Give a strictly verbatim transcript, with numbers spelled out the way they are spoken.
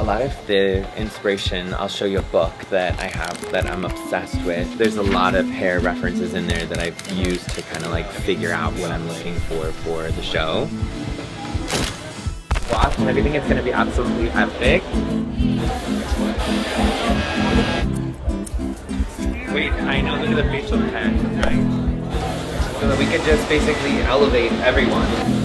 lot of the inspiration, I'll show you a book that I have that I'm obsessed with. There's a lot of hair references in there that I've used to kind of like figure out what I'm looking for for the show. Watch, I think it's going to be absolutely epic. Wait, I know, look at the facial hair, right? So that we could just basically elevate everyone.